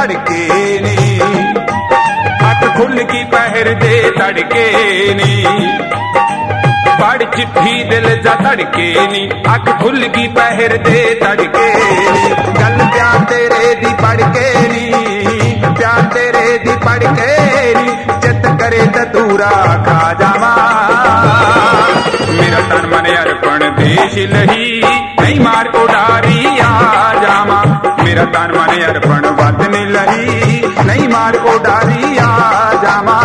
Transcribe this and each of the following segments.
तड़के नी, अख खुल की पहर दे तड़के नी, पढ़ चिट्ठी दिल जा तड़के नी, अख खुल की पहर दे तड़के नी, गल प्यार तेरे दी पड़के नी, प्यार तेरे दी पड़के नी, चित करे तूरा खा जावा, मेरा तन मन अर्पण देश लही, नहीं मार उडारी आ जावा, मेरा तन मन अर्पण वतन लही, नहीं मार उडारी आ जावा।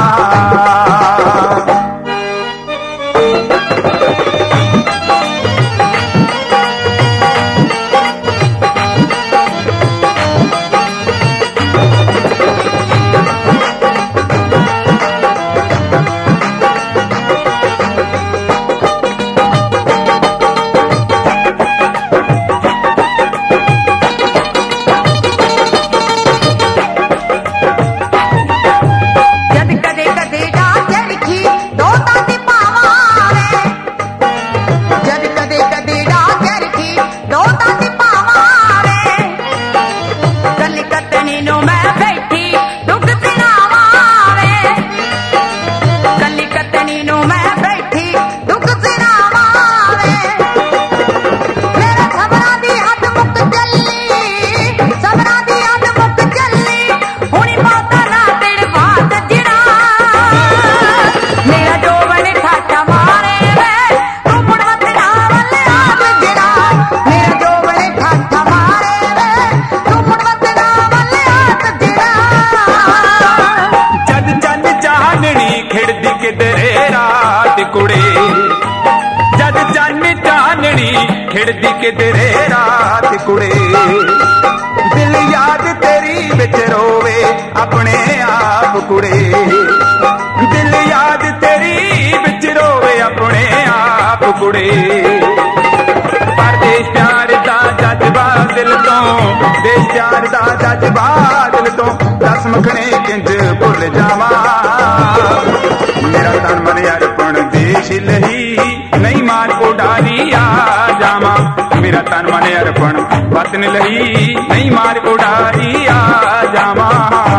खिड़दी किधरे रात कुड़े, दिल याद तेरी बिच रोवे अपने आप कुड़े, दिल याद तेरी बिच रोवे अपने आप कुड़े, परदेश प्यार दा जज्बा दिल तो, देश प्यार दा जज्बा दिल तो, दस मखने किंज भुल जावा, मेरा तन मन अर्पण देश लही, नहीं मार उडारी आ जावा, मेरा तन मन अर्पण वतन लही, नहीं मार उडारी आ जावा।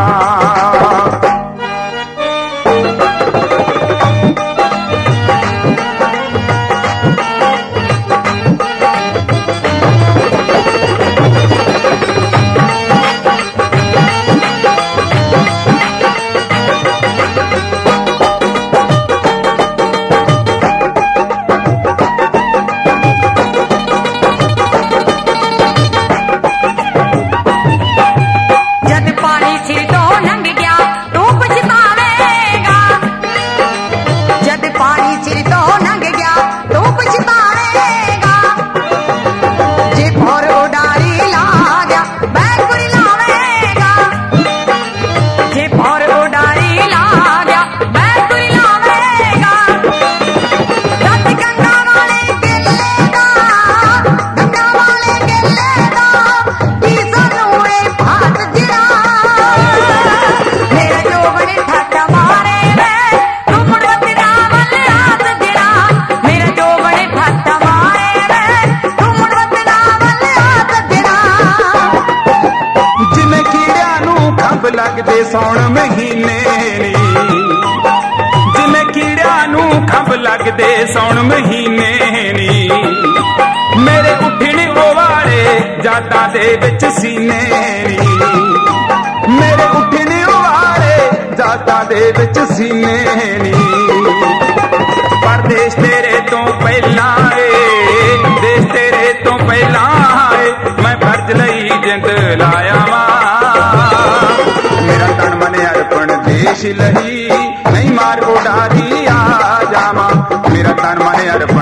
लगदे सौण महीने नी, जिमें कीड़िया नू खंभ लगदे सौण महीने नी, मेरे उठने वाले जाता दे विच सीने नी, मेरे उठने वाले जाता दे विच सीने नी, परदेश तेरे तो पहला है, देश तेरे तो पहला है, मैं फर्ज लई जिंद लाया वा, मेरा तन मन अर्पण देश लही, नहीं मार उडारी आ जावा, मेरा तन मन अर्पण